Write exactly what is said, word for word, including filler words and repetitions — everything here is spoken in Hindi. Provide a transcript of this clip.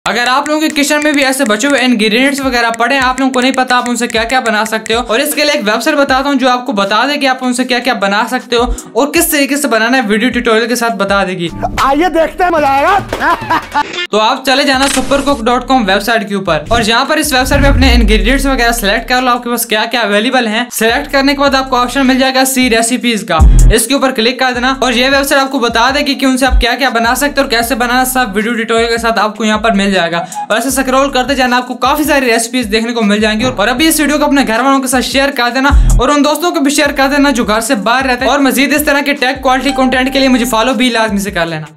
अगर आप लोगों के किचन में भी ऐसे बचे हुए इंग्रेडिएंट्स वगैरह पड़े हैं, आप लोगों को नहीं पता आप उनसे क्या क्या बना सकते हो, और इसके लिए एक वेबसाइट बताता हूँ जो आपको बता दे कि आप उनसे क्या क्या बना सकते हो और किस तरीके से बनाना है, वीडियो ट्यूटोरियल के साथ बता देगी। आइए देखते हैं, मजा आएगा। तो आप चले जाना super cook dot com website के ऊपर, और जहाँ पर इस वेबसाइट में अपने इंग्रेडिएंट्स वगैरह सेलेक्ट कर लो, आपके पास क्या क्या अवेलेबल है। सेलेक्ट करने के बाद आपको ऑप्शन मिल जाएगा सी रेसिपीज का, इसके ऊपर क्लिक कर देना और ये वेबसाइट आपको बता देगी कि उनसे आप क्या क्या बना सकते हो और कैसे बनाना, सब वीडियो ट्यूटोरियल के साथ आपको यहाँ पर मिल जाएगा। वैसे स्क्रॉल करते जाना, आपको काफी सारी रेसिपीज देखने को मिल जाएंगी। और अभी इस वीडियो को अपने घर वालों के साथ शेयर कर देना और उन दोस्तों को भी शेयर कर देना जो घर से बाहर रहते हैं। और मजीद इस तरह के टेक क्वालिटी कंटेंट के लिए मुझे फॉलो भी लाजमी से कर लेना।